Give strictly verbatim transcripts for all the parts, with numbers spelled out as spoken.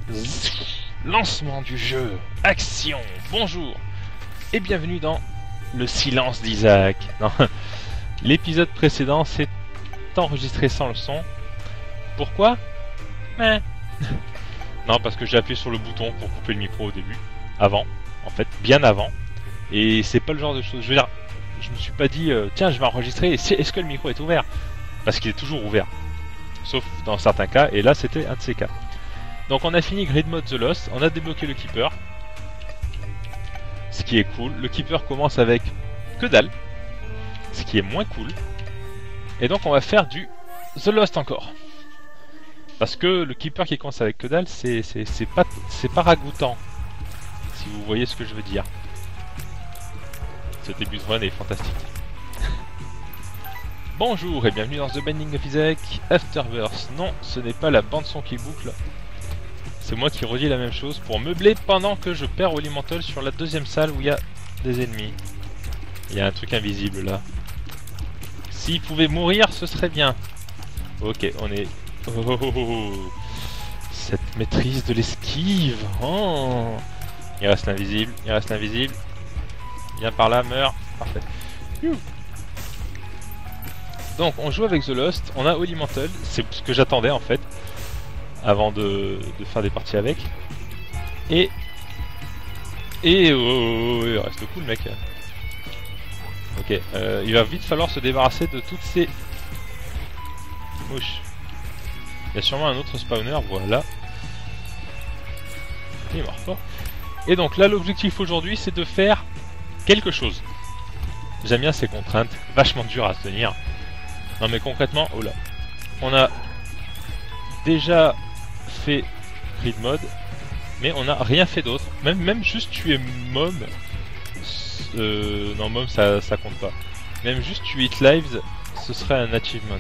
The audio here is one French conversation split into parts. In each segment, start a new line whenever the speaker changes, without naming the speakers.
Lancement du jeu, action, bonjour et bienvenue dans le silence d'Isaac. L'épisode précédent s'est enregistré sans le son. Pourquoi? Mais... Non, parce que j'ai appuyé sur le bouton pour couper le micro au début, avant, en fait, bien avant. Et c'est pas le genre de chose, je veux dire, je me suis pas dit, euh, tiens, je vais enregistrer, est-ce que le micro est ouvert? Parce qu'il est toujours ouvert, sauf dans certains cas, et là c'était un de ces cas. Donc on a fini Grid Mode The Lost, on a débloqué le Keeper, ce qui est cool. Le Keeper commence avec que dalle, ce qui est moins cool. Et donc on va faire du The Lost encore. Parce que le Keeper qui commence avec que dalle, c'est pas, pas ragoûtant, si vous voyez ce que je veux dire. Ce début de run est fantastique. Bonjour et bienvenue dans The Binding of Isaac Afterbirth. Non, ce n'est pas la bande son qui boucle. C'est moi qui redis la même chose pour meubler pendant que je perds Holy Mantle sur la deuxième salle où il y a des ennemis. Il y a un truc invisible là. S'il pouvait mourir, ce serait bien. Ok, on est... Oh, oh, oh, oh. Cette maîtrise de l'esquive. Oh. Il reste l'invisible, il reste l'invisible. Viens par là, meurs. Parfait. Youh. Donc on joue avec The Lost, on a Holy Mantle, c'est ce que j'attendais en fait, avant de, de faire des parties avec. Et... Et... Oh, oh, oh, il reste cool mec. Ok, euh, il va vite falloir se débarrasser de toutes ces... mouches. Il y a sûrement un autre spawner, voilà. Il est mort quoi. Et donc là l'objectif aujourd'hui c'est de faire quelque chose. J'aime bien ces contraintes, vachement dures à se tenir. Non mais concrètement, oh là, on a déjà fait Grid Mode, mais on n'a rien fait d'autre. Même, même juste tuer Mom, euh, non Mom ça, ça compte pas. Même juste tuer It Lives, ce serait un achievement.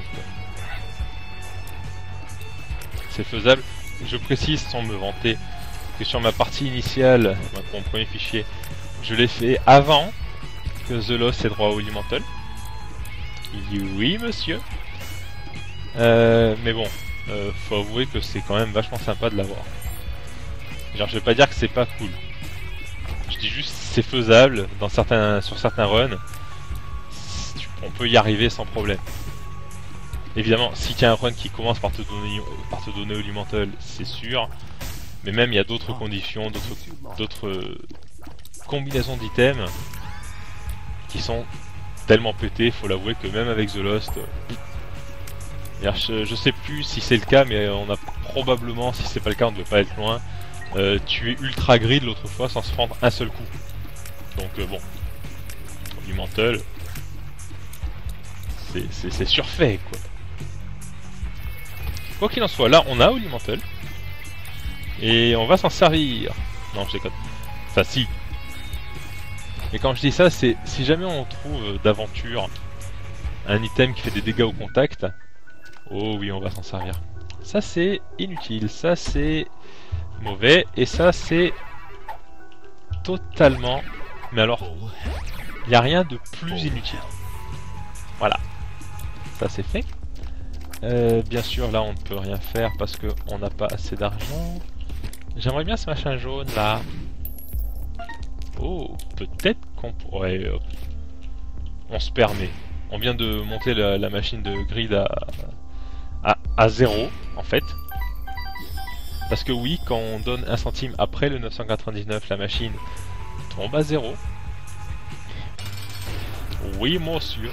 C'est faisable. Je précise sans me vanter que sur ma partie initiale, mon premier fichier, je l'ai fait avant que The Lost ait droit au Holy Mantle. Oui monsieur. Euh, mais bon, euh, faut avouer que c'est quand même vachement sympa de l'avoir. Genre je vais pas dire que c'est pas cool. Je dis juste c'est faisable dans certains, sur certains runs. On peut y arriver sans problème. Évidemment, si tu as un run qui commence par te donner, par te donner Holy Mantle, c'est sûr. Mais même il y a d'autres conditions, d'autres combinaisons d'items qui sont tellement pété, faut l'avouer que même avec The Lost, euh, je, je sais plus si c'est le cas, mais on a probablement, si c'est pas le cas, on ne devait pas être loin, euh, tué Ultra Grid l'autre fois sans se prendre un seul coup. Donc euh, bon, Holy Mantle, c'est surfait quoi. Quoi qu'il en soit, là on a Holy Mantle et on va s'en servir. Non, je déconne. Enfin si. Mais quand je dis ça, c'est si jamais on trouve euh, d'aventure un item qui fait des dégâts au contact, oh oui, on va s'en servir. Ça c'est inutile, ça c'est mauvais, et ça c'est totalement... Mais alors, il n'y a rien de plus inutile. Voilà, ça c'est fait. Euh, bien sûr, là on ne peut rien faire parce qu'on n'a pas assez d'argent. J'aimerais bien ce machin jaune là. Oh, peut-être qu'on pourrait... Euh, on se permet. On vient de monter la, la machine de grid à, à, à zéro, en fait. Parce que oui, quand on donne un centime après le neuf cent quatre-vingt-dix-neuf, la machine tombe à zéro. Oui, monsieur.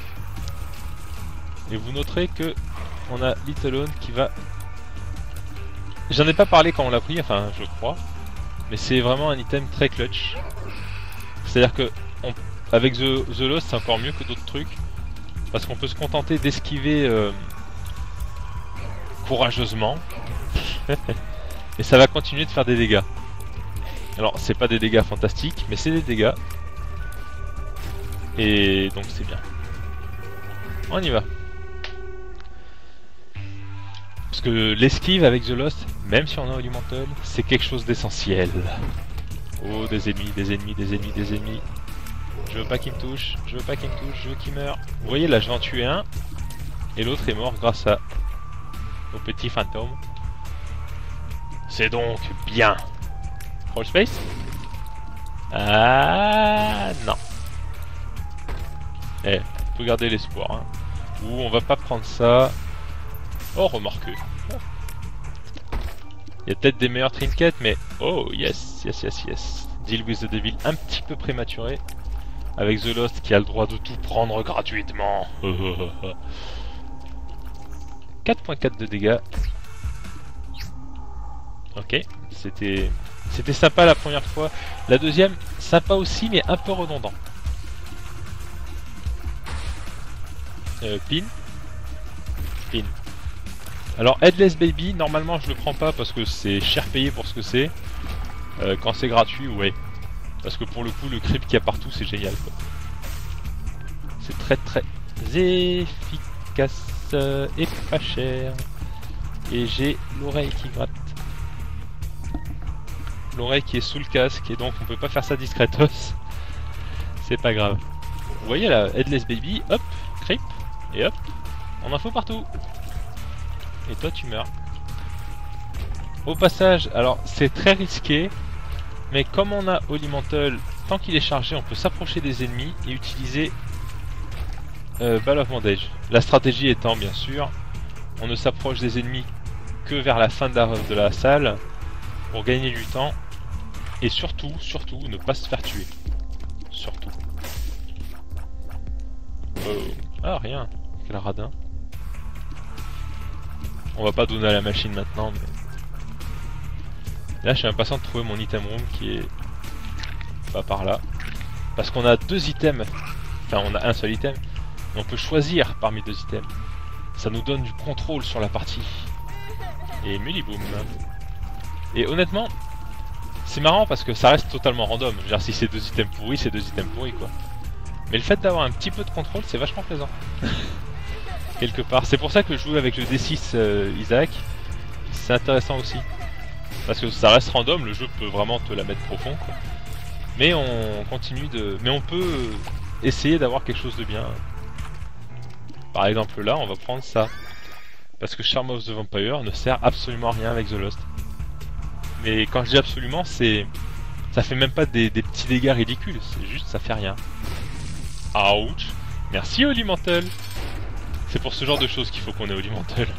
Et vous noterez que on a Little One qui va... J'en ai pas parlé quand on l'a pris, enfin, je crois. Mais c'est vraiment un item très clutch. C'est-à-dire que on, avec The, The Lost c'est encore mieux que d'autres trucs. Parce qu'on peut se contenter d'esquiver euh, courageusement. Et ça va continuer de faire des dégâts. Alors c'est pas des dégâts fantastiques, mais c'est des dégâts. Et donc c'est bien. On y va. Parce que l'esquive avec The Lost, même si on a Holy Mantle, c'est quelque chose d'essentiel. Oh, des ennemis, des ennemis, des ennemis, des ennemis. Je veux pas qu'il me touche, je veux pas qu'il me touche, je veux qu'il meure. Vous voyez là, je vais en tuer un. Et l'autre est mort grâce à... au petit fantôme. C'est donc bien. Crawl space? Ah non. Eh, on peut garder l'espoir. Hein. Ou on va pas prendre ça. Oh, remarque. Il y a peut-être des meilleurs trinkets, mais... Oh, yes, yes, yes, yes. Deal with the Devil un petit peu prématuré. Avec The Lost qui a le droit de tout prendre gratuitement. quatre virgule quatre de dégâts. Ok, c'était c'était sympa la première fois. La deuxième, sympa aussi, mais un peu redondant. Euh, pin. Pin. Alors, Headless Baby, normalement je le prends pas parce que c'est cher payé pour ce que c'est. Euh, quand c'est gratuit, ouais. Parce que pour le coup, le creep qu'il y a partout, c'est génial. C'est très très efficace euh, et pas cher. Et j'ai l'oreille qui gratte. L'oreille qui est sous le casque, et donc on peut pas faire ça discretos. C'est pas grave. Vous voyez la Headless Baby, hop, creep, et hop, on en faut partout. Et toi tu meurs. Au passage, alors c'est très risqué. Mais comme on a Holy Mantle, tant qu'il est chargé, on peut s'approcher des ennemis et utiliser euh, Ball of Bandage. La stratégie étant, bien sûr, on ne s'approche des ennemis que vers la fin de la, de la salle pour gagner du temps et surtout, surtout, ne pas se faire tuer. Surtout. Oh. Ah, rien. Quel radin. On va pas donner à la machine maintenant, mais... Là, je suis impatient de trouver mon item room qui est pas par là. Parce qu'on a deux items. Enfin, on a un seul item. Mais on peut choisir parmi deux items. Ça nous donne du contrôle sur la partie. Et muliboom. Et honnêtement, c'est marrant parce que ça reste totalement random. Je veux dire, si c'est deux items pourris, c'est deux items pourris, quoi. Mais le fait d'avoir un petit peu de contrôle, c'est vachement plaisant. Quelque part. C'est pour ça que jouer avec le D six euh, Isaac, c'est intéressant aussi. Parce que ça reste random, le jeu peut vraiment te la mettre profond, quoi. Mais on continue de... Mais on peut essayer d'avoir quelque chose de bien. Par exemple là, on va prendre ça. Parce que Charm of the Vampire ne sert absolument à rien avec The Lost. Mais quand je dis absolument, c'est... Ça fait même pas des, des petits dégâts ridicules, c'est juste ça fait rien. Ouch. Merci Holy Mantle. C'est pour ce genre de choses qu'il faut qu'on ait Holy Mantle.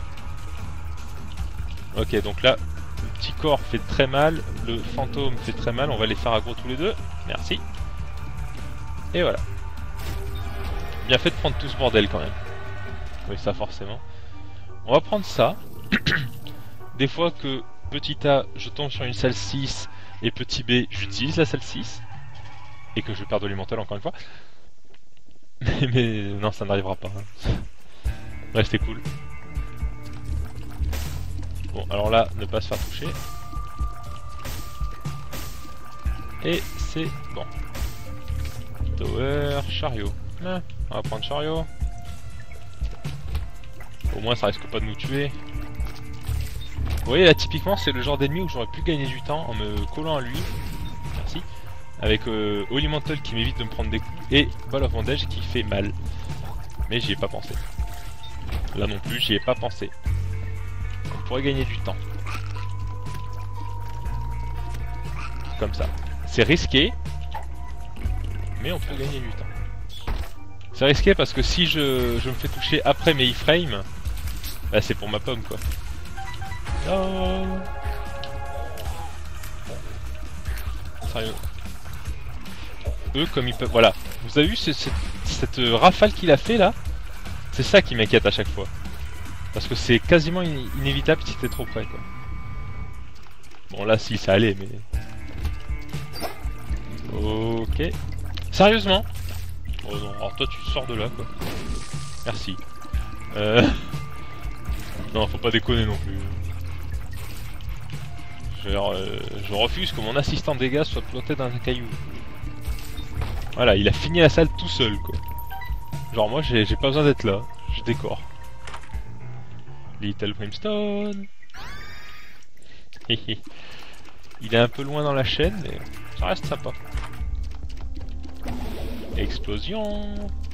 Ok, donc là... Le petit corps fait très mal, le fantôme fait très mal, on va les faire aggro tous les deux. Merci. Et voilà. Bien fait de prendre tout ce bordel quand même. Oui, ça forcément. On va prendre ça. Des fois que petit A, je tombe sur une salle six et petit B, j'utilise la salle six. Et que je perds de l'émental encore une fois. Mais, mais non, ça n'arrivera pas. Hein. Restez cool. Bon, alors là, ne pas se faire toucher. Et c'est bon. Tower, chariot. Ah, on va prendre chariot. Au moins, ça risque pas de nous tuer. Vous voyez, là, typiquement, c'est le genre d'ennemi où j'aurais pu gagner du temps en me collant à lui. Merci. Avec euh, Holy Mantle qui m'évite de me prendre des coups. Et Ball of Bandage qui fait mal. Mais j'y ai pas pensé. Là non plus, j'y ai pas pensé. On pourrait gagner du temps. Comme ça. C'est risqué. Mais on peut gagner du temps. C'est risqué parce que si je, je me fais toucher après mes iframes, bah c'est pour ma pomme quoi. Oh. Sérieux. Eux comme ils peuvent... Voilà. Vous avez vu ce, ce, cette rafale qu'il a fait là? C'est ça qui m'inquiète à chaque fois. Parce que c'est quasiment in inévitable si t'es trop près quoi. Bon là si ça allait mais... Ok. Sérieusement? Oh non, alors toi tu sors de là quoi. Merci. Euh... Non faut pas déconner non plus. Genre, euh, je refuse que mon assistant dégâts soit ploté dans un caillou. Voilà, il a fini la salle tout seul quoi. Genre moi j'ai pas besoin d'être là, je décore. Little Brimstone. Il est un peu loin dans la chaîne mais ça reste sympa. Explosion.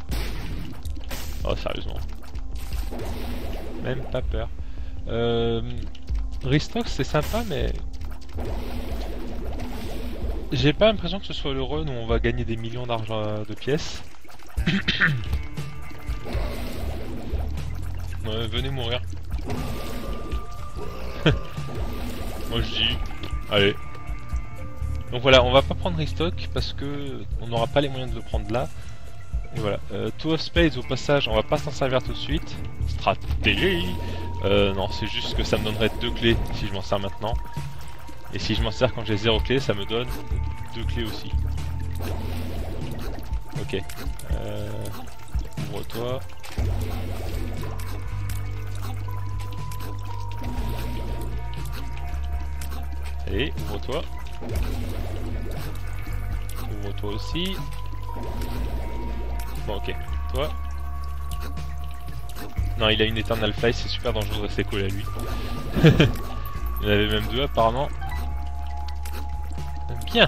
Oh sérieusement. Même pas peur. Euh, Restock c'est sympa mais J'ai pas l'impression que ce soit le run où on va gagner des millions d'argent de pièces. Ouais, venez mourir. Moi je dis, allez. Donc voilà, on va pas prendre restock parce que on n'aura pas les moyens de le prendre là. Et voilà, euh, Two of Spades au passage, on va pas s'en servir tout de suite. Stratégie. Euh, non, c'est juste que ça me donnerait deux clés si je m'en sers maintenant. Et si je m'en sers quand j'ai zéro clé, ça me donne deux clés aussi. Ok. Euh, ouvre-toi. Allez, ouvre-toi. Ouvre-toi aussi. Bon, ok. Toi. Non, il a une Eternal Fly, c'est super dangereux de rester collé à lui. Il y en avait même deux apparemment. Bien.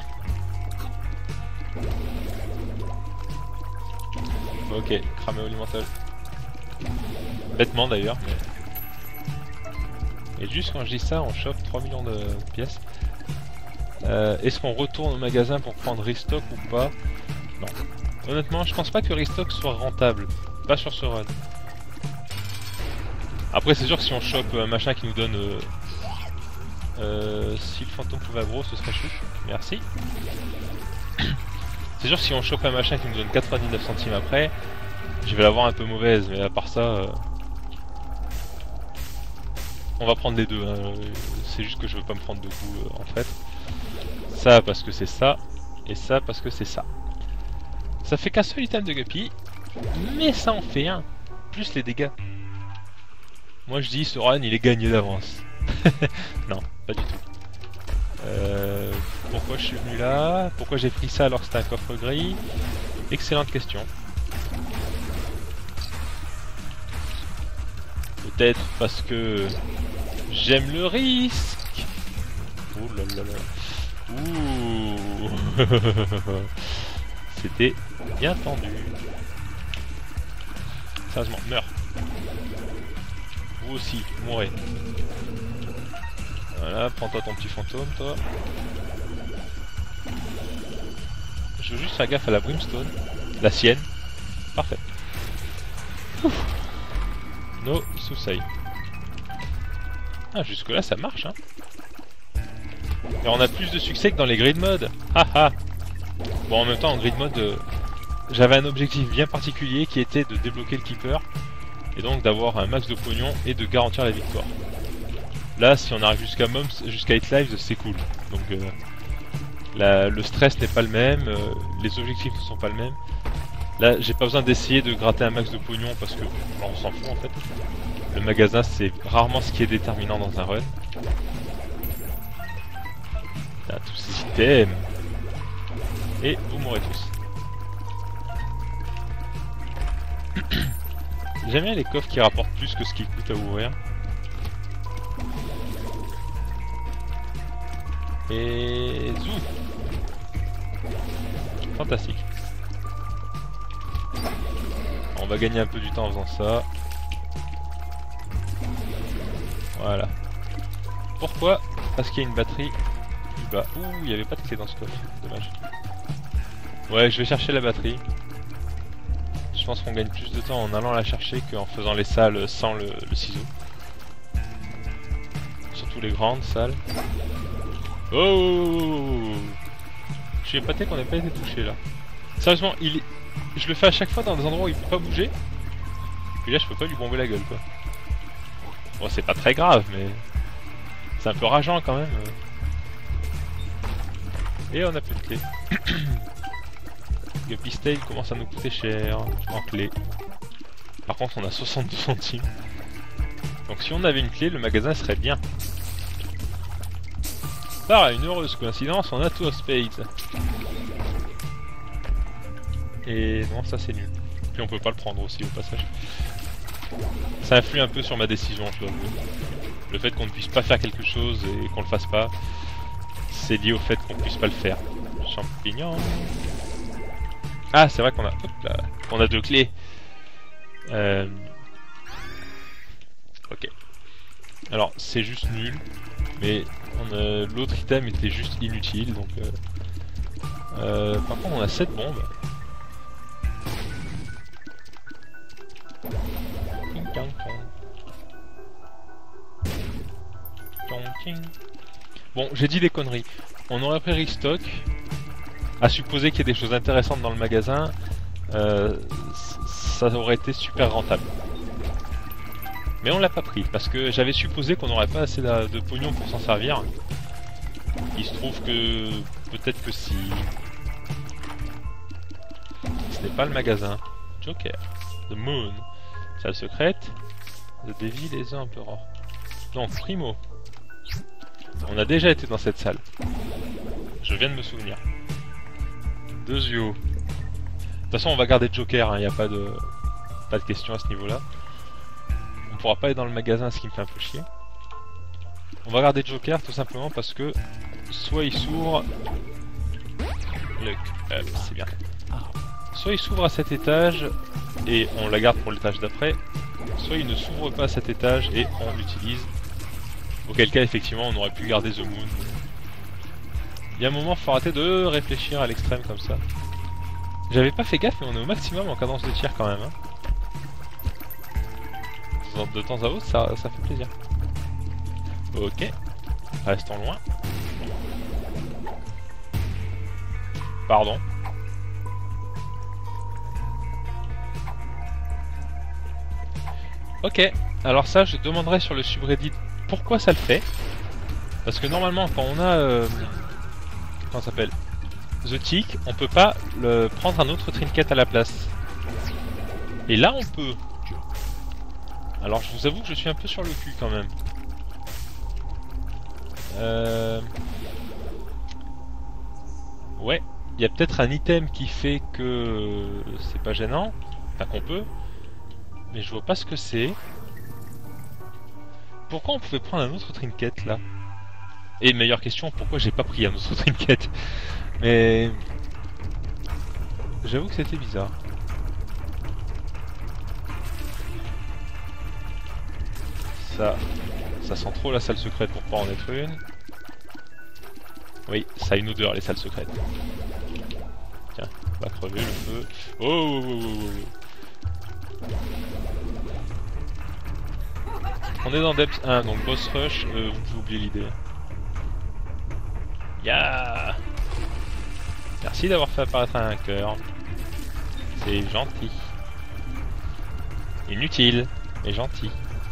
Ok, cramé Olimental. Bêtement d'ailleurs, mais... Et juste quand je dis ça, on chope trois millions de pièces. Euh, Est-ce qu'on retourne au magasin pour prendre restock ou pas? Non. Honnêtement, je pense pas que restock soit rentable. Pas sur ce run. Après, c'est sûr que si on chope un machin qui nous donne... Euh, euh, si le fantôme pouvait aggro, ce serait chou. Merci. C'est sûr que si on chope un machin qui nous donne quatre-vingt-dix-neuf centimes après, je vais l'avoir un peu mauvaise, mais à part ça... Euh, on va prendre les deux, hein. C'est juste que je veux pas me prendre de coups euh, en fait. Ça parce que c'est ça, et ça parce que c'est ça. Ça fait qu'un seul item de Guppy, mais ça en fait un, plus les dégâts. Moi je dis ce run il est gagné d'avance. Non, pas du tout. Euh, pourquoi je suis venu là? Pourquoi j'ai pris ça alors que c'était un coffre gris? Excellente question. Peut-être parce que j'aime le risque. Oh là là là. Ouh. C'était bien tendu. Sérieusement, meurs. Vous aussi, mourrez. Voilà, prends-toi ton petit fantôme, toi. Je veux juste faire gaffe à la brimstone. La sienne. Parfait. Ouf. No suicide. Ah, jusque là ça marche, hein. Et on a plus de succès que dans les grid mode. Haha. Bon, en même temps, en grid mode, euh, j'avais un objectif bien particulier qui était de débloquer le keeper. Et donc d'avoir un max de pognon et de garantir la victoire. Là, si on arrive jusqu'à Mums, jusqu'à eight lives, c'est cool. Donc euh, la, le stress n'est pas le même, euh, les objectifs ne sont pas le même. Là, j'ai pas besoin d'essayer de gratter un max de pognon parce que bon, on s'en fout en fait. Le magasin, c'est rarement ce qui est déterminant dans un run. Là, tous ces items. Et vous mourrez tous. J'aime bien les coffres qui rapportent plus que ce qu'ils coûtent à ouvrir. Et zou. Fantastique. On va gagner un peu du temps en faisant ça. Voilà. Pourquoi? Parce qu'il y a une batterie plus bas. Ouh, il n'y avait pas de clé dans ce coffre. Dommage. Ouais, je vais chercher la batterie. Je pense qu'on gagne plus de temps en allant la chercher qu'en faisant les salles sans le, le ciseau. Surtout les grandes salles. Oh! Je suis épaté qu'on n'ait pas été touché là. Sérieusement, il est... je le fais à chaque fois dans des endroits où il peut pas bouger. Puis là, je peux pas lui bomber la gueule quoi. Bon, c'est pas très grave, mais c'est un peu rageant quand même. Et on a plus de clé. Guppy Stale commence à nous coûter cher en clé. Par contre, on a soixante-deux centimes. Donc si on avait une clé, le magasin serait bien. Par une heureuse coïncidence, on a Two of Spades. Et non, ça c'est nul. Puis on peut pas le prendre aussi au passage. Ça influe un peu sur ma décision, je dois avouer. Le fait qu'on ne puisse pas faire quelque chose et qu'on le fasse pas, c'est lié au fait qu'on puisse pas le faire. Champignon. Ah, c'est vrai qu'on a, hop là, on a deux clés. Euh... Ok. Alors, c'est juste nul, mais L'autre item était juste inutile, donc... Euh... Euh, par contre, on a sept bombes. Bon, j'ai dit des conneries. On aurait pris restock, à supposer qu'il y ait des choses intéressantes dans le magasin, euh, ça aurait été super rentable. Mais on l'a pas pris, parce que j'avais supposé qu'on n'aurait pas assez de, de pognon pour s'en servir. Il se trouve que... peut-être que si... Ce n'est pas le magasin. Joker. The Moon. Salle secrète. The Devil et The Emperor. Donc, Primo. On a déjà été dans cette salle. Je viens de me souvenir. Deux yeux. De toute façon, on va garder Joker, il hein, n'y a pas de... pas de question à ce niveau-là. On pourra pas aller dans le magasin, ce qui me fait un peu chier. On va garder Joker tout simplement parce que soit il s'ouvre... Le... Euh, c'est bien. Soit il s'ouvre à cet étage et on la garde pour l'étage d'après, soit il ne s'ouvre pas à cet étage et on l'utilise. Auquel cas, effectivement, on aurait pu garder The Moon. Il y a un moment, faut arrêter de réfléchir à l'extrême comme ça. J'avais pas fait gaffe, mais on est au maximum en cadence de tir quand même. Hein. De temps à autre, ça, ça fait plaisir. Ok. Restons loin. Pardon. Ok. Alors ça, je demanderai sur le subreddit pourquoi ça le fait. Parce que normalement, quand on a... Euh, comment ça s'appelle The Tick, on peut pas le, prendre un autre trinket à la place. Et là, on peut. Alors, je vous avoue que je suis un peu sur le cul quand même. Euh... Ouais, il y a peut-être un item qui fait que c'est pas gênant. Enfin, qu'on peut. Mais je vois pas ce que c'est. Pourquoi on pouvait prendre un autre trinket là? Et meilleure question, pourquoi j'ai pas pris un autre trinket? Mais... j'avoue que c'était bizarre. Ça... ça sent trop la salle secrète pour pas en être une. Oui, ça a une odeur les salles secrètes. Tiens, on va crever le feu. Oh, oh, oh, oh, oh. On est dans Depth un, donc boss rush, euh, vous pouvez oublier l'idée. Yeah. Merci d'avoir fait apparaître un cœur. C'est gentil. Inutile, mais gentil.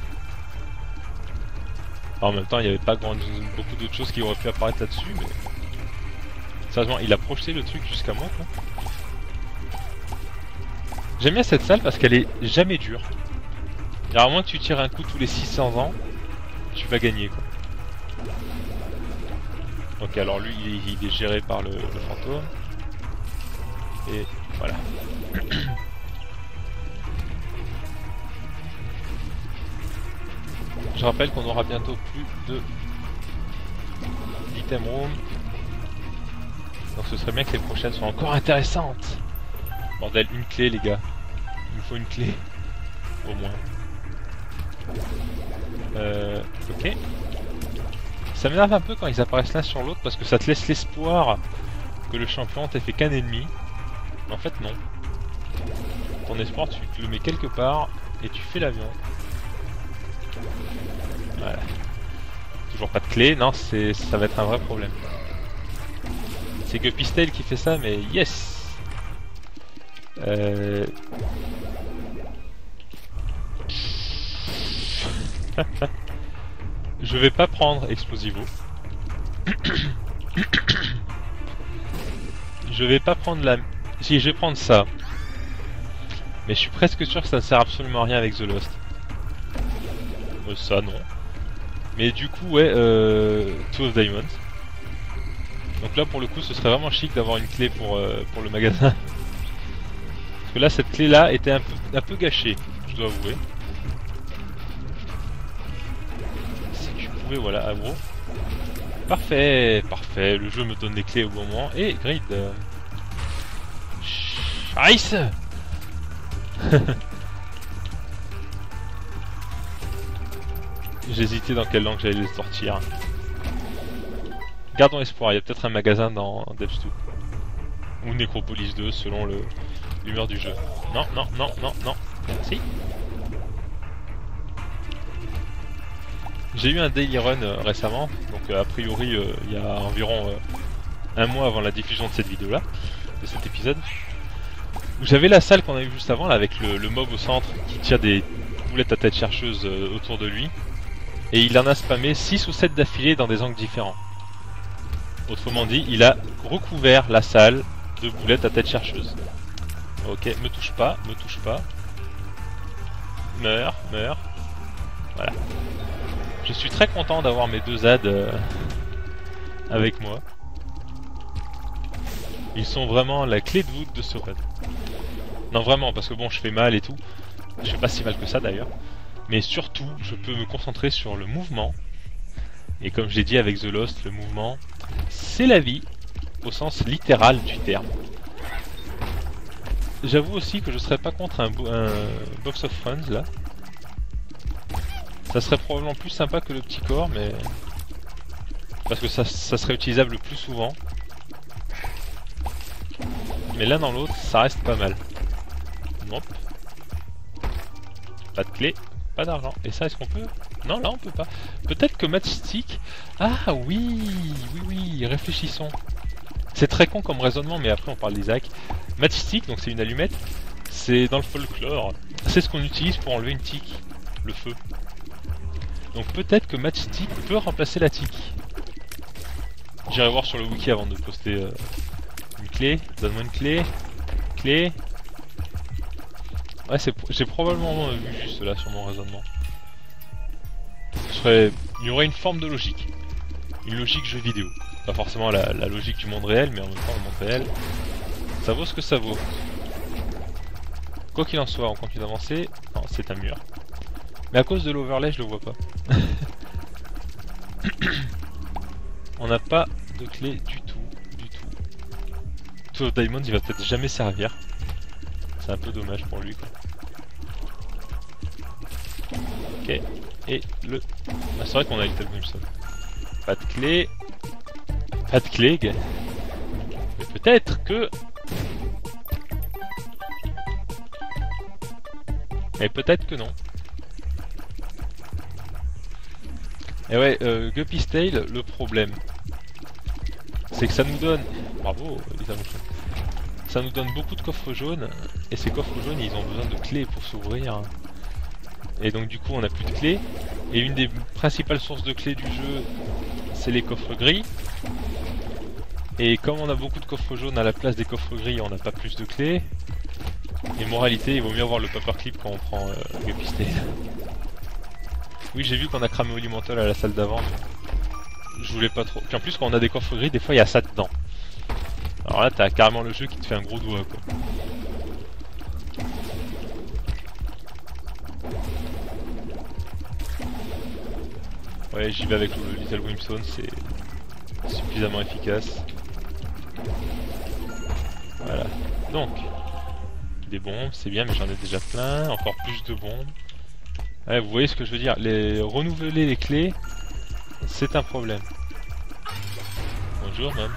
En même temps, il n'y avait pas grand... beaucoup d'autres choses qui auraient pu apparaître là-dessus, mais... sérieusement, il a projeté le truc jusqu'à moi, quoi. J'aime bien cette salle parce qu'elle est jamais dure. Alors, à moins que tu tires un coup tous les six cents ans, tu vas gagner, quoi. Ok, alors lui, il, il est géré par le, le fantôme. Et voilà. Je rappelle qu'on aura bientôt plus de item room. Donc ce serait bien que les prochaines soient encore intéressantes. Bordel, une clé les gars. Il me faut une clé. Au moins. Euh, ok. Ça m'énerve un peu quand ils apparaissent l'un sur l'autre parce que ça te laisse l'espoir que le champion t'ait fait qu'un ennemi. Mais en fait non. Ton espoir tu te le mets quelque part et tu fais l'avion. Voilà. Toujours pas de clé, non, c'est ça va être un vrai problème. C'est que Pistel qui fait ça, mais yes. Euh... Je vais pas prendre Explosivo. Je vais pas prendre la... Si, je vais prendre ça. Mais je suis presque sûr que ça ne sert absolument à rien avec The Lost. Euh, ça, non. Mais du coup, ouais, euh... Two of Diamonds. Donc là, pour le coup, ce serait vraiment chic d'avoir une clé pour, euh, pour le magasin. Parce que là, cette clé-là était un peu, un peu gâchée, je dois avouer. Si tu pouvais, voilà, aggro. Parfait, parfait, le jeu me donne les clés au bon moment. Et grid. Euh... Ice. J'hésitais dans quelle langue j'allais les sortir. Gardons espoir, il y a peut-être un magasin dans Devs deux. Ou Necropolis deux selon le l'humeur du jeu. Non, non, non, non, non. Merci. J'ai eu un daily run euh, récemment, donc euh, a priori euh, il y a environ euh, un mois avant la diffusion de cette vidéo là, de cet épisode, où j'avais la salle qu'on a eu juste avant là, avec le, le mob au centre qui tire des boulettes à tête chercheuse euh, autour de lui, et il en a spammé six ou sept d'affilée dans des angles différents. Autrement dit, il a recouvert la salle de boulettes à tête chercheuse. Ok, me touche pas, me touche pas. Meurs, meurs. Voilà. Je suis très content d'avoir mes deux A D euh, avec moi. Ils sont vraiment la clé de voûte de ce run. Non vraiment, parce que bon, je fais mal et tout. Je fais pas si mal que ça d'ailleurs. Mais surtout, je peux me concentrer sur le mouvement. Et comme je l'ai dit avec The Lost, le mouvement, c'est la vie, au sens littéral du terme. J'avoue aussi que je serais pas contre un, un Box of Friends là. Ça serait probablement plus sympa que le petit corps, mais... Parce que ça, ça serait utilisable plus souvent. Mais l'un dans l'autre, ça reste pas mal. Nope. Pas de clé, pas d'argent. Et ça, est-ce qu'on peut? Non, là on peut pas. Peut-être que Matchstick... Ah oui, oui, oui, réfléchissons. C'est très con comme raisonnement, mais après on parle d'Isaac. Matchstick, donc c'est une allumette, c'est dans le folklore. C'est ce qu'on utilise pour enlever une tique, le feu. Donc peut-être que Matchstick peut remplacer la tique. J'irai voir sur le wiki avant de poster euh, une clé. Donne-moi une clé. Clé. Ouais, j'ai probablement vu juste là sur mon raisonnement. Ce serait, il y aurait une forme de logique. Une logique jeu vidéo. Pas forcément la, la logique du monde réel, mais en même temps le monde réel, ça vaut ce que ça vaut. Quoi qu'il en soit, on continue d'avancer. Non, c'est un mur. Mais à cause de l'overlay, je le vois pas. On n'a pas de clé du tout, du tout. Tour of Diamond, il va peut-être jamais servir. C'est un peu dommage pour lui, quoi. Ok. Et le... Ah, c'est vrai qu'on a Little Grimstone. Pas de clé. Pas de clé, gars. Mais peut-être que... Mais peut-être que non. Et ouais, euh, Guppy's Tale, le problème, c'est que ça nous donne... Bravo, Little Grimstone. Ça nous donne beaucoup de coffres jaunes, et ces coffres jaunes, ils ont besoin de clés pour s'ouvrir. Et donc du coup, on n'a plus de clés. Et une des principales sources de clés du jeu, c'est les coffres gris. Et comme on a beaucoup de coffres jaunes à la place des coffres gris, on n'a pas plus de clés. Et moralité, il vaut mieux avoir le paperclip quand on prend euh, Guppy's Tale. Oui, j'ai vu qu'on a cramé Holy Mantle à la salle d'avant, mais je voulais pas trop. Puis en plus, quand on a des coffres gris, des fois il y a ça dedans. Alors là, t'as carrément le jeu qui te fait un gros doigt, quoi. Ouais, j'y vais avec le Little Grimstone, c'est suffisamment efficace. Voilà. Donc, des bombes, c'est bien, mais j'en ai déjà plein. Encore plus de bombes. Ouais, vous voyez ce que je veux dire. Les renouveler les clés, c'est un problème. Bonjour, même.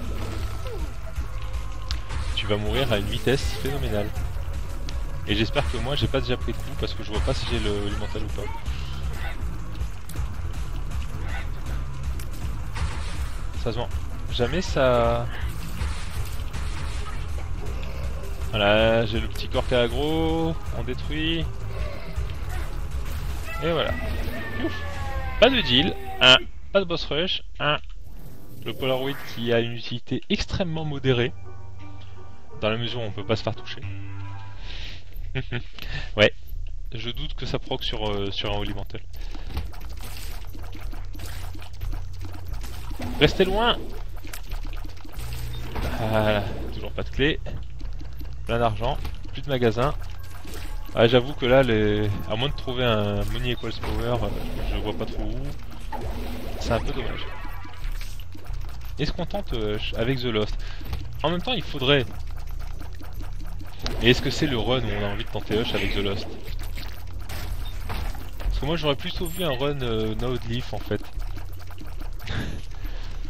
Tu vas mourir à une vitesse phénoménale. Et j'espère que moi, j'ai pas déjà pris de coup parce que je vois pas si j'ai le mental ou pas. Ça se vend. Jamais ça... Voilà, j'ai le petit corps qui est aggro, on détruit. Et voilà. Ouf. Pas de deal, un. Pas de boss rush, un. Le Polaroid qui a une utilité extrêmement modérée. Dans la mesure où on peut pas se faire toucher. Ouais. Je doute que ça proc sur, euh, sur un Holy Mantle. Restez loin. Voilà, toujours pas de clé. Plein d'argent, plus de magasins. Ah, j'avoue que là, les... à moins de trouver un Money Equals Power, euh, je vois pas trop où. C'est un peu dommage. Est-ce qu'on tente euh, avec The Lost? En même temps, il faudrait... Et est-ce que c'est le run où on a envie de tenter Hush avec The Lost? Parce que moi, j'aurais plutôt vu un run euh, No Leaf en fait.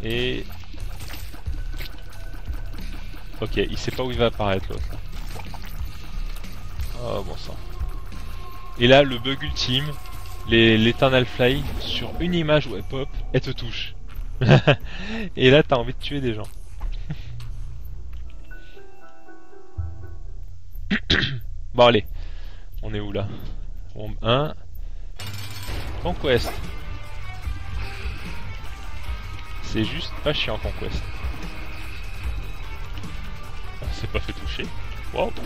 Et... Ok, il sait pas où il va apparaître l'autre. Oh bon sang. Et là, le bug ultime, l'Eternal Fly, sur une image où elle pop, elle te touche. Et là, t'as envie de tuer des gens. Bon allez, on est où là? Bombe un. Conquest. C'est juste pas chiant Conquest. On s'est pas fait toucher. Wow. Ok,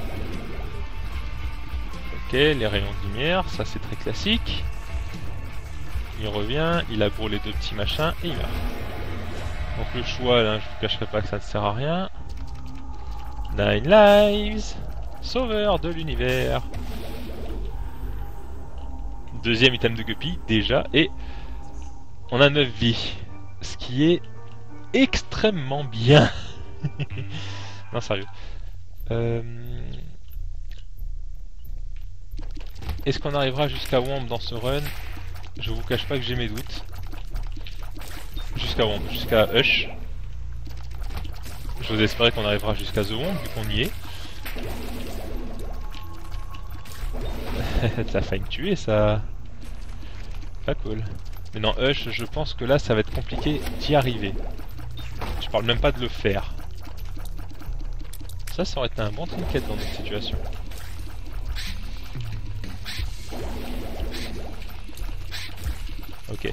les rayons de lumière, ça c'est très classique. Il revient, il aggro les deux petits machins et il meurt. Donc le choix là, je vous cacherai pas que ça ne sert à rien. Nine lives. Sauveur de l'univers. Deuxième item de Guppy, déjà. Et on a neuf vies. Ce qui est extrêmement bien. Non, sérieux. Euh... Est-ce qu'on arrivera jusqu'à Womb dans ce run? Je vous cache pas que j'ai mes doutes. Jusqu'à Womb, jusqu'à Hush. J'ose espérer qu'on arrivera jusqu'à The Womb, vu qu'on y est. Ça a failli me tuer, ça. Pas cool. Mais non, Hush, je pense que là, ça va être compliqué d'y arriver. Je parle même pas de le faire. Ça, ça aurait été un bon trinket dans cette situation. Ok.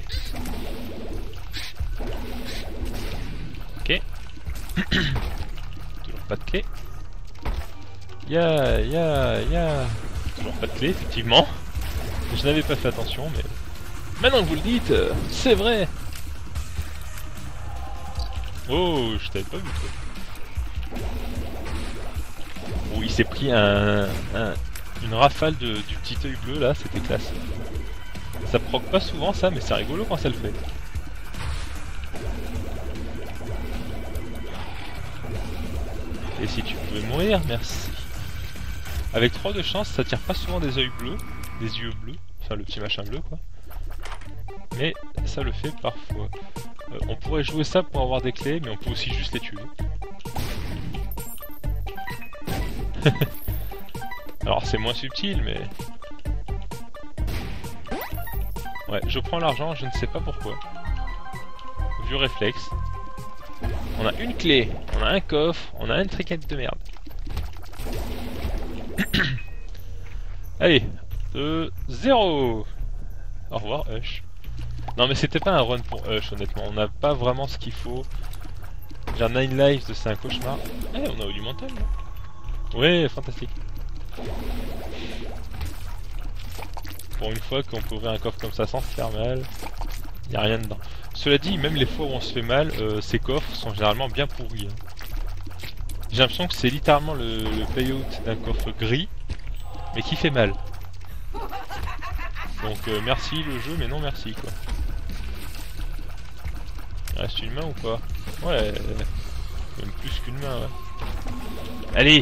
Ok. Toujours pas de clé. Ya, ya, ya. Toujours pas de clé, effectivement. Je n'avais pas fait attention, mais... Maintenant que vous le dites, euh, c'est vrai. Oh, je t'avais pas vu, toi. Oh, il s'est pris un, un, une rafale de, du petit œil bleu, là, c'était classe. Ça proc pas souvent, ça, mais c'est rigolo quand ça le fait. Et si tu pouvais mourir, merci. Avec trois de chance, ça tire pas souvent des yeux bleus, des yeux bleus, enfin le petit machin bleu quoi. Mais ça le fait parfois. Euh, on pourrait jouer ça pour avoir des clés, mais on peut aussi juste les tuer. Alors c'est moins subtil, mais... Ouais, je prends l'argent, je ne sais pas pourquoi. Vieux réflexe. On a une clé, on a un coffre, on a un trinket de merde. Allez, euh, zéro. Au revoir Hush. Non mais c'était pas un run pour Hush honnêtement, on n'a pas vraiment ce qu'il faut. J'ai nine lives, c'est un cauchemar. Eh, on a Holy Mountain là. Ouais, fantastique. Pour une fois qu'on peut ouvrir un coffre comme ça sans se faire mal, y a rien dedans. Cela dit, même les fois où on se fait mal, euh, ces coffres sont généralement bien pourris. Hein. J'ai l'impression que c'est littéralement le, le payout d'un coffre gris, mais qui fait mal. Donc euh, merci le jeu, mais non merci quoi. Il reste une main ou pas? Ouais, même plus qu'une main, ouais. Allez!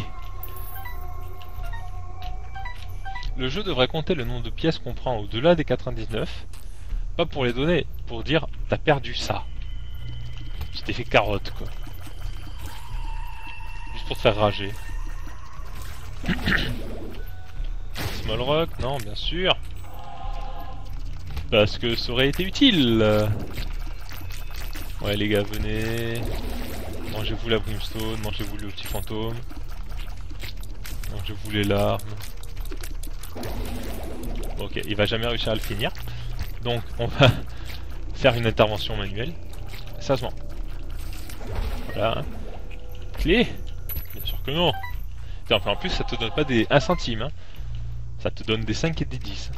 Le jeu devrait compter le nombre de pièces qu'on prend au-delà des quatre-vingt-dix-neuf. Pas pour les donner, pour dire t'as perdu ça. Tu t'es fait carotte quoi. Juste pour te faire rager. Small Rock, non bien sûr. Parce que ça aurait été utile. Ouais les gars, venez. Mangez-vous la brimstone, mangez-vous le petit fantôme. Mangez-vous les larmes. Ok, il va jamais réussir à le finir. Donc on va faire une intervention manuelle. Ça se ment. Voilà. Clé? Bien sûr que non. Et enfin, en plus ça te donne pas des un centime. Hein. Ça te donne des cinq et des dix.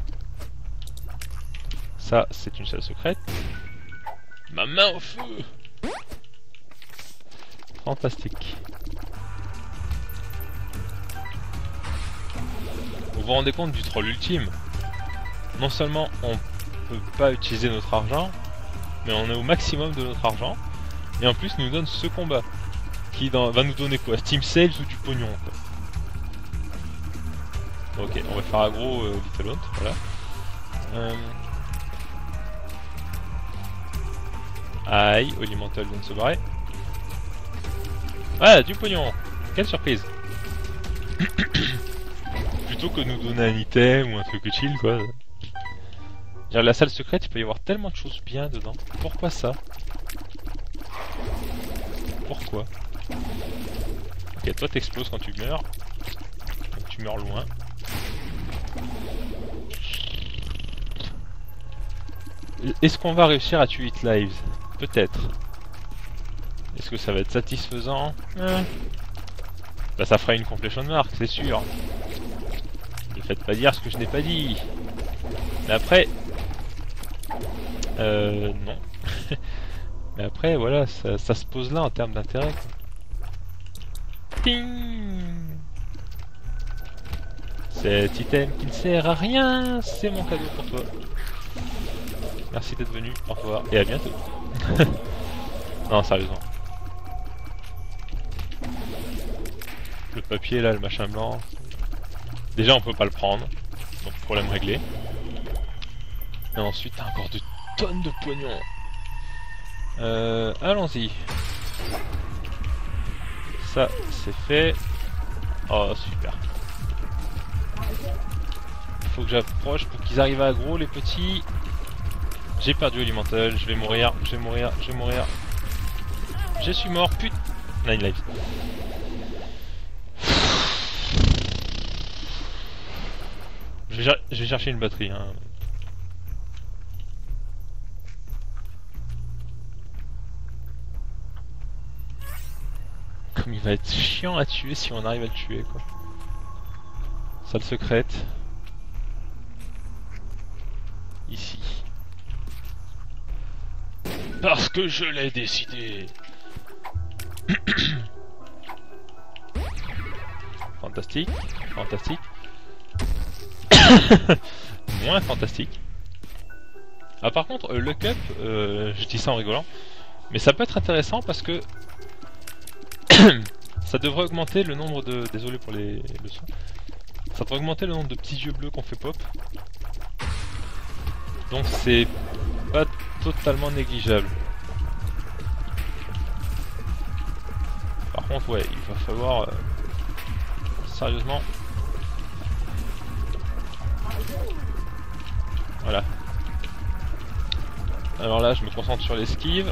Ça c'est une salle secrète. Ma main au feu. Fantastique. Vous vous rendez compte du troll ultime? Non seulement on peut pas utiliser notre argent, mais on est au maximum de notre argent, et en plus il nous donne ce combat, qui dans, va nous donner quoi? Steam Sales ou du pognon quoi. Ok, on va faire aggro euh, Little Hunt, voilà. Euh... Aïe, Holy Mantle vient de se barrer. Ah, du pognon. Quelle surprise. Plutôt que nous donner un item ou un truc utile, quoi. Genre, la salle secrète, il peut y avoir tellement de choses bien dedans. Pourquoi ça? Pourquoi? Ok, toi t'exploses quand tu meurs. Donc tu meurs loin. Est-ce qu'on va réussir à tuer It Lives? Peut-être. Est-ce que ça va être satisfaisant? euh. Bah ça fera une completion mark, c'est sûr. Ne faites pas dire ce que je n'ai pas dit. Mais après... Euh... Non. Mais après, voilà, ça, ça se pose là en termes d'intérêt. Cet item qui ne sert à rien, c'est mon cadeau pour toi. Merci d'être venu, au revoir et à bientôt. Non, sérieusement. Le papier là, le machin blanc. Déjà, on peut pas le prendre, donc problème réglé. Et ensuite, t'as encore de tonnes de pognon. Euh, allons-y. Ça, c'est fait. Oh, super. Faut que j'approche pour qu'ils arrivent à aggro, les petits. J'ai perdu Elemental, je vais mourir, je vais mourir, je vais mourir. Je suis mort, putain. Nine lives. Je vais, je vais chercher une batterie, hein. Comme il va être chiant à tuer si on arrive à le tuer, quoi. Salle secrète. Ici. Parce que je l'ai décidé. Fantastique, fantastique. Moins fantastique. Ah par contre, euh, le cup, euh, je dis ça en rigolant, mais ça peut être intéressant parce que ça devrait augmenter le nombre de... Désolé pour les le son. Ça devrait augmenter le nombre de petits yeux bleus qu'on fait pop. Donc c'est pas totalement négligeable. Par contre, ouais, il va falloir... Euh, sérieusement... Voilà. Alors là, je me concentre sur l'esquive.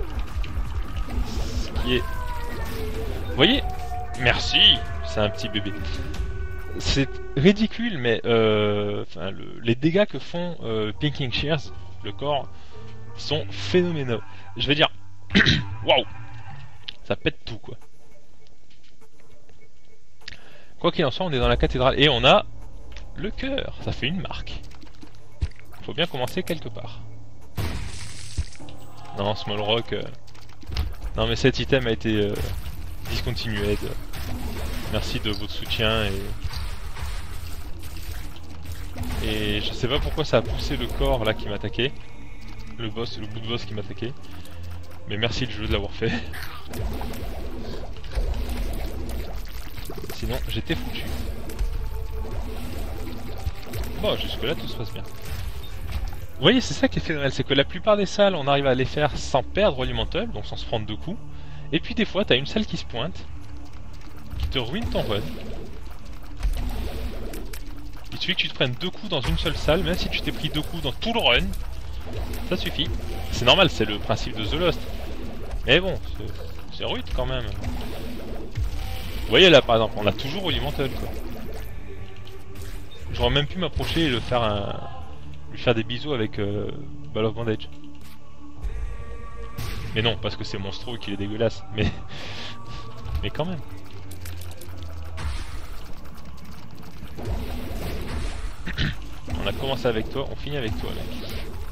Ce qui est... Vous voyez? Merci. C'est un petit bébé. C'est ridicule, mais euh, enfin, le, les dégâts que font euh, Pinking Shears, le corps, sont phénoménaux. Je vais dire... Waouh. Ça pète tout, quoi. Quoi qu'il en soit, on est dans la cathédrale. Et on a... le cœur. Ça fait une marque. Faut bien commencer quelque part. Non, Small Rock... Euh... Non, mais cet item a été euh, discontinué. Merci de votre soutien et... Et je sais pas pourquoi ça a poussé le corps là qui m'attaquait. Le boss, le bout de boss qui m'attaquait. Mais merci le jeu de l'avoir fait. Sinon, j'étais foutu. Bon, jusque là tout se passe bien. Vous voyez, c'est ça qui est phénoménal, c'est que la plupart des salles, on arrive à les faire sans perdre Elemental, donc sans se prendre deux coups. Et puis des fois, t'as une salle qui se pointe, qui te ruine ton run. Il suffit que tu te prennes deux coups dans une seule salle, même si tu t'es pris deux coups dans tout le run, ça suffit. C'est normal, c'est le principe de The Lost. Mais bon, c'est rude quand même. Vous voyez là, par exemple, on a toujours Elemental, quoi. J'aurais même pu m'approcher et le faire un... lui faire des bisous avec euh, Ball of Bandage. Mais non, parce que c'est monstrueux qu'il est dégueulasse. Mais... mais quand même. On a commencé avec toi, on finit avec toi, mec.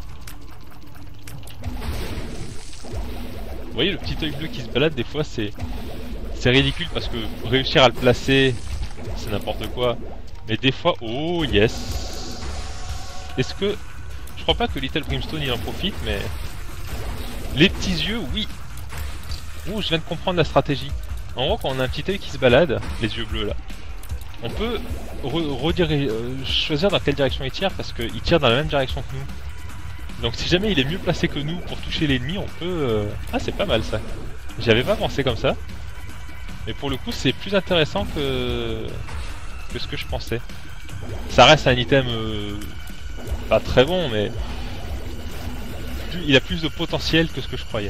Vous voyez le petit œil bleu qui se balade, des fois c'est... c'est ridicule parce que réussir à le placer, c'est n'importe quoi. Mais des fois, oh yes. Est-ce que... Je crois pas que Little Brimstone il en profite, mais... Les petits yeux, oui. Oh, je viens de comprendre la stratégie. En gros, quand on a un petit œil qui se balade, les yeux bleus là, on peut re euh, choisir dans quelle direction il tire parce qu'il tire dans la même direction que nous. Donc si jamais il est mieux placé que nous pour toucher l'ennemi, on peut... Euh... Ah, c'est pas mal ça. J'y avais pas pensé comme ça. Mais pour le coup, c'est plus intéressant que... que ce que je pensais. Ça reste un item... Euh... pas très bon, mais... il a plus de potentiel que ce que je croyais.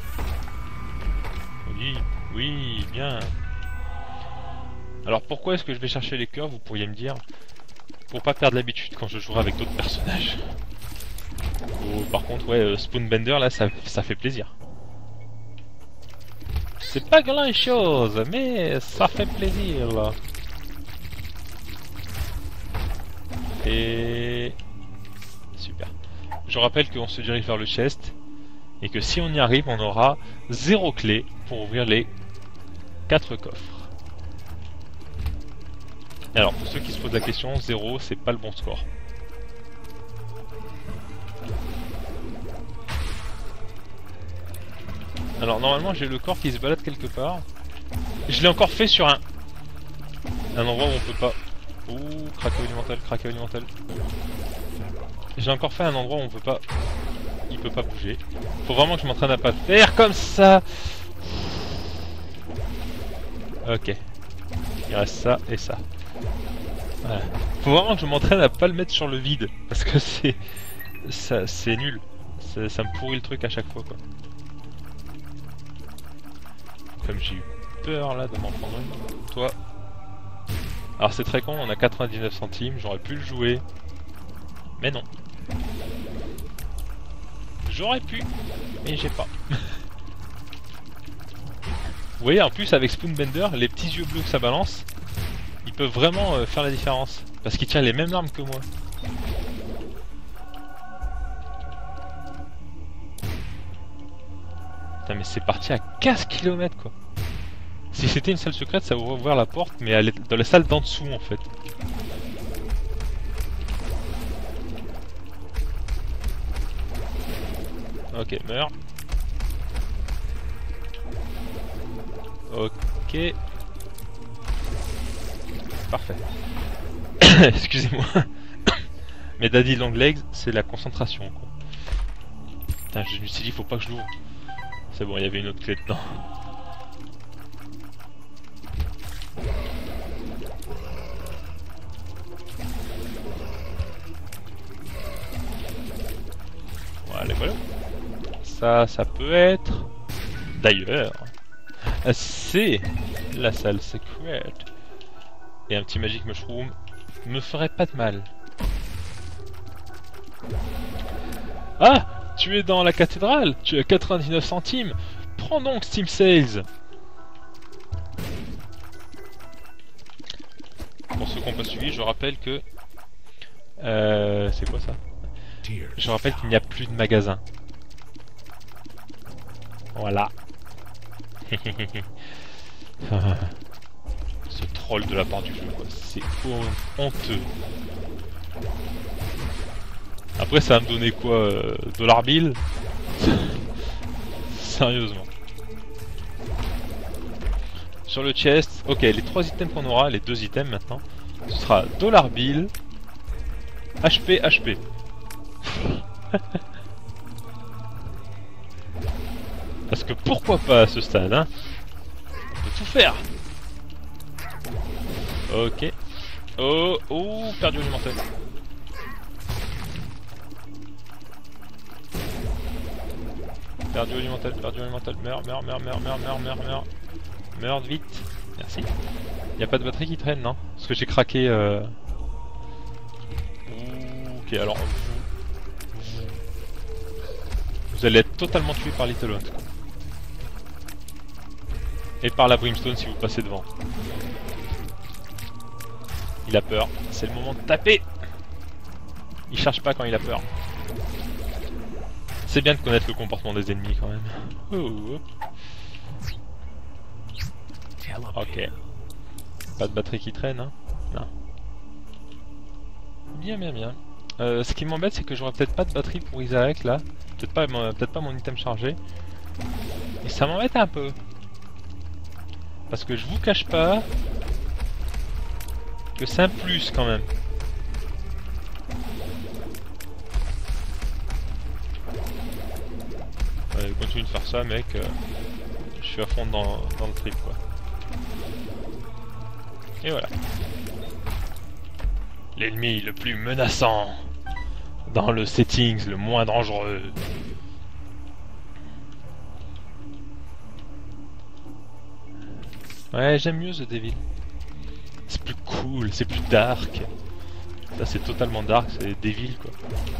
Oui, oui, bien. Alors pourquoi est-ce que je vais chercher les cœurs, vous pourriez me dire? Pour pas perdre l'habitude quand je jouerai avec d'autres personnages. Oh, par contre, ouais, euh, Spoonbender, là, ça, ça fait plaisir. C'est pas grand chose, mais ça fait plaisir, là. Et... super. Je rappelle qu'on se dirige vers le chest, et que si on y arrive, on aura zéro clé pour ouvrir les quatre coffres. Alors, pour ceux qui se posent la question, zéro, c'est pas le bon score. Alors, normalement, j'ai le corps qui se balade quelque part. Je l'ai encore fait sur un... un endroit où on peut pas... Ouh, craquer alimental, craquer alimental. J'ai encore fait un endroit où on peut pas... il peut pas bouger. Faut vraiment que je m'entraîne à pas faire comme ça. Ok. Il reste ça et ça. Voilà. Faut vraiment que je m'entraîne à pas le mettre sur le vide. Parce que c'est... ça, c'est nul. Ça, ça me pourrit le truc à chaque fois, quoi. Comme j'ai eu peur là de m'en prendre une. Toi. Alors c'est très con, on a quatre-vingt-dix-neuf centimes, j'aurais pu le jouer. Mais non. J'aurais pu, mais j'ai pas. Vous voyez, en plus avec Spoonbender, les petits yeux bleus que ça balance, ils peuvent vraiment euh, faire la différence. Parce qu'il tient les mêmes armes que moi. Putain, mais c'est parti à quinze kilomètres, quoi. Si c'était une salle secrète, ça ouvrait ouvrir la porte, mais elle est dans la salle d'en dessous, en fait. Ok, meurs. Ok. Parfait. Excusez-moi. Mais Daddy Longlegs, c'est la concentration, quoi. Putain, je me suis dit, faut pas que je l'ouvre. C'est bon, il y avait une autre clé dedans. Voilà, voilà. Ça, ça peut être... D'ailleurs, c'est la salle secrète. Et un petit Magic Mushroom me ferait pas de mal. Ah! Tu es dans la cathédrale, tu as quatre-vingt-dix-neuf centimes. Prends donc Steam Sales. Pour ceux qui n'ont pas suivi, je rappelle que... Euh, c'est quoi ça? Je rappelle qu'il n'y a plus de magasins. Voilà. Ce troll de la part du jeu, quoi. C'est honteux. Après, ça va me donner quoi, euh, dollar bill. Sérieusement. Sur le chest, ok, les trois items qu'on aura, les deux items maintenant, ce sera dollar bill, H P, H P. Parce que pourquoi pas à ce stade, hein? On peut tout faire. Ok. Oh, oh, perdu alimentaire. Perdu alimentaire, perdu alimentaire. Meurs, meurs, meurs, meurs, meurs, meurs, meurs, meurs. Meurs vite. Merci. Y a pas de batterie qui traîne, non? Parce que j'ai craqué. Euh... Ok, alors. Vous... vous allez être totalement tué par Little Hunt. Et par la Brimstone si vous passez devant. Il a peur. C'est le moment de taper. Il cherche pas quand il a peur. C'est bien de connaître le comportement des ennemis quand même. Oh. Ok. Pas de batterie qui traîne, hein? Non. Bien, bien, bien. Euh, ce qui m'embête, c'est que j'aurais peut-être pas de batterie pour Isaac là. Peut-être pas, peut-être pas mon item chargé. Et ça m'embête un peu. Parce que je vous cache pas que c'est un plus quand même. continue de faire ça, mec, euh, je suis à fond dans, dans le trip, quoi. Et voilà. L'ennemi le plus menaçant dans le settings le moins dangereux. Ouais, j'aime mieux The Devil. C'est plus cool, c'est plus dark. Ça c'est totalement dark, c'est Devil quoi.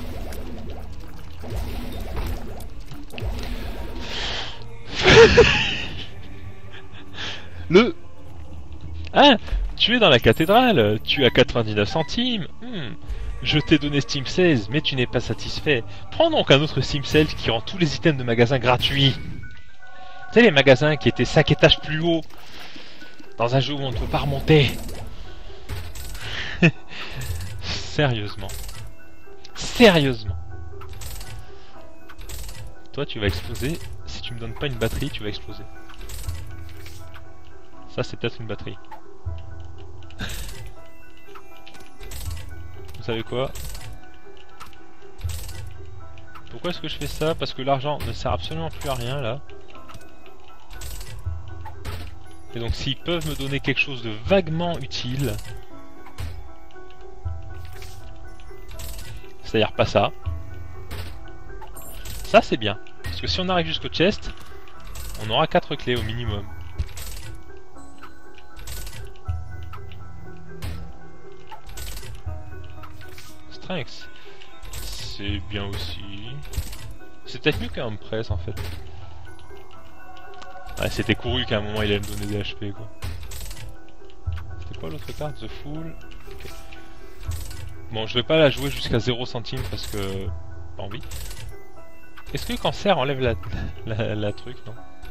Le... Ah, tu es dans la cathédrale, tu as quatre-vingt-dix-neuf centimes. Hmm. Je t'ai donné Steam seize, mais tu n'es pas satisfait. Prends donc un autre Steam seize qui rend tous les items de magasin gratuits. Tu sais les magasins qui étaient cinq étages plus haut dans un jeu où on ne peut pas remonter. Sérieusement. Sérieusement. Toi tu vas exploser. Si tu me donnes pas une batterie, tu vas exploser. Ça c'est peut-être une batterie. Vous savez quoi? Pourquoi est-ce que je fais ça? Parce que l'argent ne sert absolument plus à rien là. Et donc s'ils peuvent me donner quelque chose de vaguement utile, c'est-à-dire pas ça, ça c'est bien. Parce que si on arrive jusqu'au chest, on aura quatre clés au minimum. Strength, c'est bien aussi. C'est peut-être mieux qu'un press en fait. Ouais, c'était couru qu'à un moment il allait me donner des H P quoi. C'était quoi l'autre carte? The Fool. Okay. Bon, je vais pas la jouer jusqu'à zéro centime parce que... pas envie. Est-ce que cancer enlève la, la, la truc, non?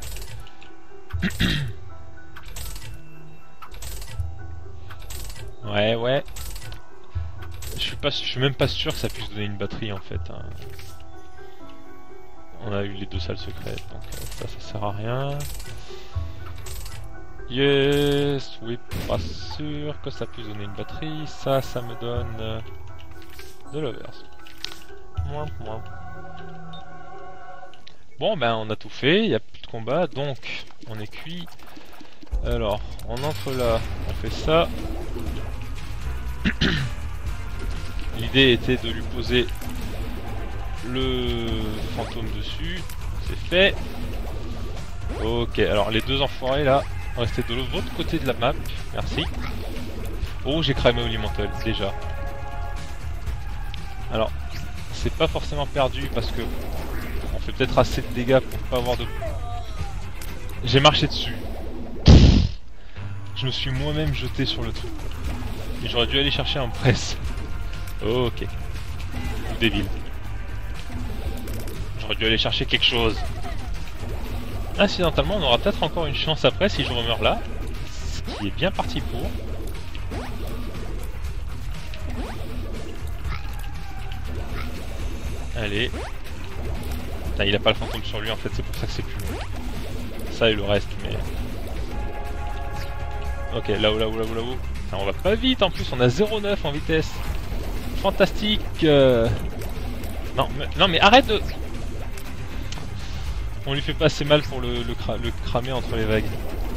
Ouais, ouais. Je suis pas, je suis même pas sûr que ça puisse donner une batterie en fait. Hein. On a eu les deux salles secrètes, donc euh, ça, ça sert à rien. Yes, oui, pas sûr que ça puisse donner une batterie. Ça, ça me donne euh, de l'overs. Moins, moins. Bon, ben on a tout fait, il n'y a plus de combat, donc on est cuit. Alors, on entre là, on fait ça. L'idée était de lui poser le fantôme dessus. C'est fait. Ok, alors les deux enfoirés là, restez de l'autre côté de la map. Merci. Oh, j'ai cramé Elemental déjà. Alors, c'est pas forcément perdu parce que on fait peut-être assez de dégâts pour pas avoir de... J'ai marché dessus. Je me suis moi-même jeté sur le truc. Et j'aurais dû aller chercher un press. Ok. Ou des villes. J'aurais dû aller chercher quelque chose. Incidentalement, on aura peut-être encore une chance après si je remeurs là. Ce qui est bien parti pour. Allez. Putain, il a pas le fantôme sur lui en fait, c'est pour ça que c'est plus long. Ça et le reste, mais... Ok, là-haut, là-haut, là-haut, là-haut. On va pas vite en plus, on a zéro neuf en vitesse. Fantastique. euh... Non, mais, non mais arrête de... On lui fait pas assez mal pour le, le, cra le cramer entre les vagues.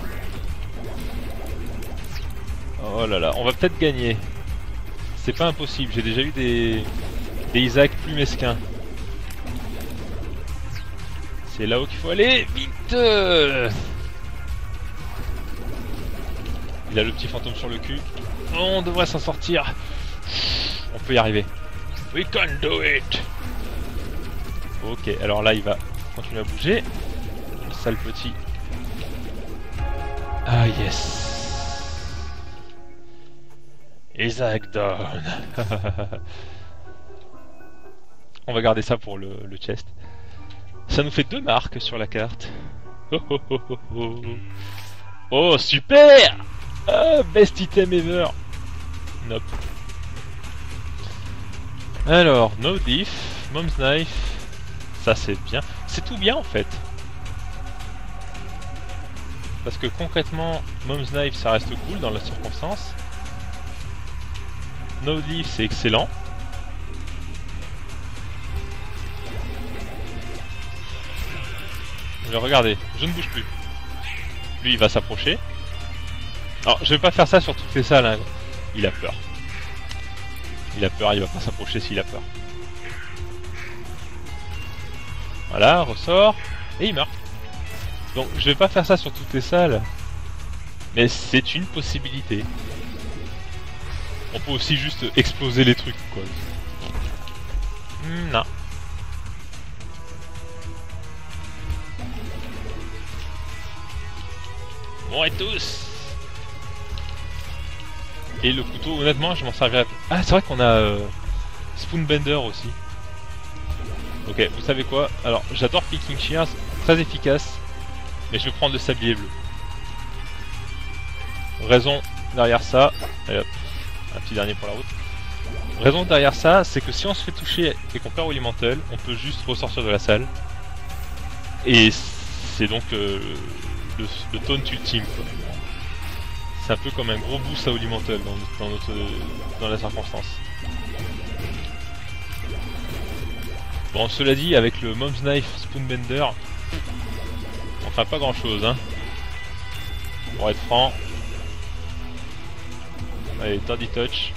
Oh là là, on va peut-être gagner. C'est pas impossible, j'ai déjà eu des... des Isaac plus mesquins. C'est là-haut qu'il faut aller, vite. Il a le petit fantôme sur le cul. On devrait s'en sortir. On peut y arriver. We can do it. Ok, alors là il va continuer à bouger. Le sale petit. Ah yes. Isaac down. On va garder ça pour le, le chest. Ça nous fait deux marques sur la carte. Oh oh oh oh oh. Oh super. Ah, best item ever. Nope. Alors, no diff, mom's knife. Ça c'est bien. C'est tout bien en fait. Parce que concrètement, mom's knife ça reste cool dans la circonstance. No diff c'est excellent. Je vais regarder. Je ne bouge plus. Lui, il va s'approcher. Alors, je vais pas faire ça sur toutes les salles. Hein. Il a peur. Il a peur, il va pas s'approcher s'il a peur. Voilà, ressort. Et il meurt. Donc, je vais pas faire ça sur toutes les salles. Mais c'est une possibilité. On peut aussi juste exploser les trucs, quoi. Hmm, non. Bon et tous. Et le couteau, honnêtement, je m'en servirai. Ah, c'est vrai qu'on a euh, Spoonbender aussi. Ok, vous savez quoi? Alors, j'adore Picking Shears, très efficace. Mais je vais prendre le sablier bleu. Raison derrière ça. Allez hop, un petit dernier pour la route. Raison derrière ça, c'est que si on se fait toucher et qu'on perd Elemental, on peut juste ressortir de la salle. Et c'est donc euh, le, le taunt ultime. C'est un peu comme un gros boost à Elemental dans, dans, notre, dans la circonstance. Bon, cela dit, avec le Mom's Knife Spoonbender, on fera pas grand chose, hein. Pour être franc. Allez, Dirty Touch.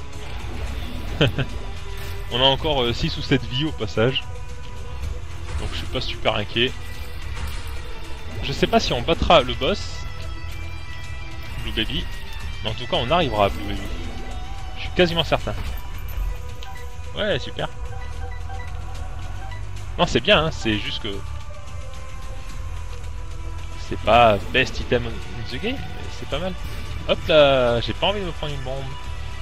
On a encore euh, six ou sept vies au passage. Donc je suis pas super inquiet. Je sais pas si on battra le boss Blue Baby, mais en tout cas on arrivera à Blue Baby. Je suis quasiment certain. Ouais, super. Non, c'est bien, hein, c'est juste que c'est pas best item in the game, mais c'est pas mal. Hop là, j'ai pas envie de me prendre une bombe.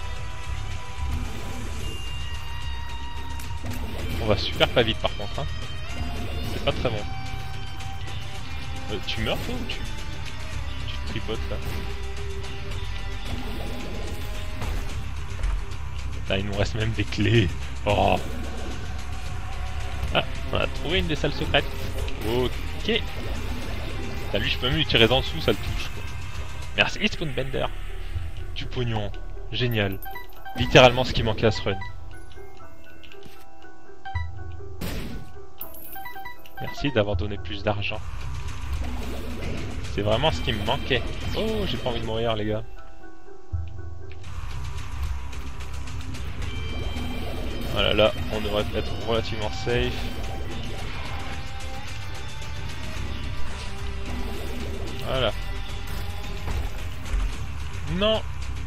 On va super pas vite par contre, hein. C'est pas très bon. Euh, tu meurs toi ou tu... tu te tripotes là? Là, il nous reste même des clés. Oh. Ah, on a trouvé une des salles secrètes. Ok. Là, lui, je peux même lui tirer d'en dessous, ça le touche quoi. Merci Spoonbender. Du pognon. Génial. Littéralement ce qui manquait à ce run. Merci d'avoir donné plus d'argent. C'est vraiment ce qui me manquait. Oh, j'ai pas envie de mourir les gars. Voilà, là, on devrait être relativement safe. Voilà. Non.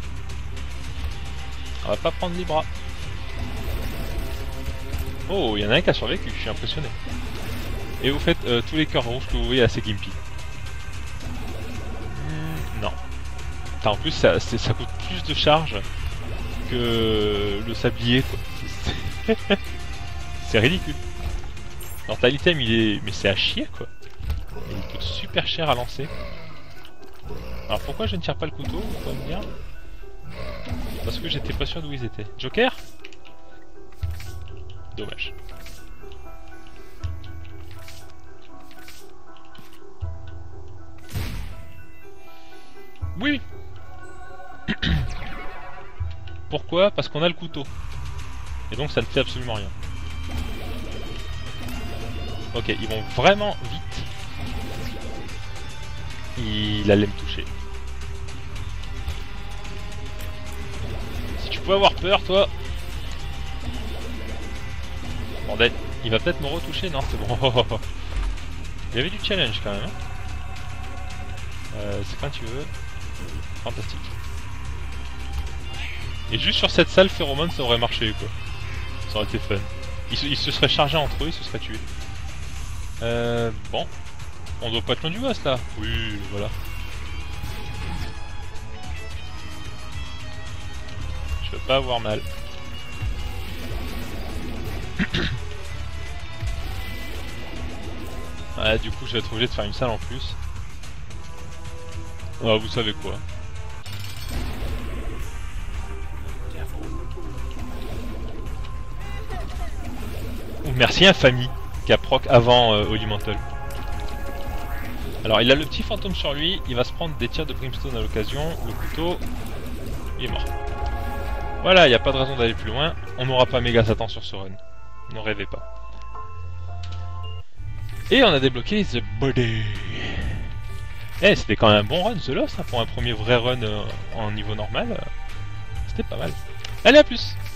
On va pas prendre les bras. Oh, il y en a un qui a survécu, je suis impressionné. Et vous faites euh, tous les cœurs rouges que vous voyez assez gimpy. Hmm, non. Enfin, en plus, ça, ça coûte plus de charge que le sablier, quoi. C'est ridicule. Alors, t'as l'item, il est... Mais c'est à chier, quoi. Et il coûte super cher à lancer. Alors, pourquoi je ne tire pas le couteau, vous pouvez me dire? Parce que j'étais pas sûr d'où ils étaient. Joker? Dommage. Oui. Pourquoi? Parce qu'on a le couteau. Et donc ça ne fait absolument rien. Ok, ils vont vraiment vite. Il allait me toucher. Si tu peux avoir peur, toi. Bordel, il va peut-être me retoucher, non? C'est bon. Il y avait du challenge quand même. Hein. Euh, c'est quand tu veux. Fantastique. Et juste sur cette salle, Phéromone, ça aurait marché quoi. Ça aurait été fun. Ils se, ils se seraient chargés entre eux, ils se seraient tués. Euh, bon. On doit pas être loin du boss là. Oui, voilà. Je veux pas avoir mal. Ah, du coup, je vais être obligé de faire une salle en plus. Ah, vous savez quoi. Merci Infamy qui a proc avant euh, Holy Mantle. Alors il a le petit fantôme sur lui, il va se prendre des tirs de Brimstone à l'occasion, le couteau, il est mort. Voilà, il n'y a pas de raison d'aller plus loin, on n'aura pas méga Satan sur ce run. Ne rêvez pas. Et on a débloqué The Body. Eh, c'était quand même un bon run The Lost, hein, pour un premier vrai run euh, en niveau normal. euh, C'était pas mal. Allez, à plus!